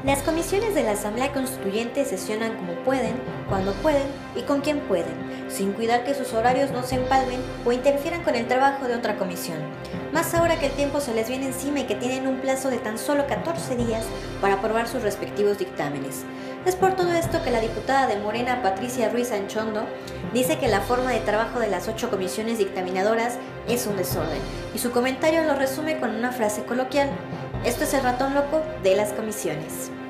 Las comisiones de la Asamblea Constituyente sesionan como pueden, cuando pueden y con quien pueden, sin cuidar que sus horarios no se empalmen o interfieran con el trabajo de otra comisión. Más ahora que el tiempo se les viene encima y que tienen un plazo de tan solo 14 días para aprobar sus respectivos dictámenes. Es por todo esto que la diputada de Morena, Patricia Ruiz Anchondo, dice que la forma de trabajo de las 8 comisiones dictaminadoras es un desorden, y su comentario lo resume con una frase coloquial: esto es el ratón loco de las comisiones.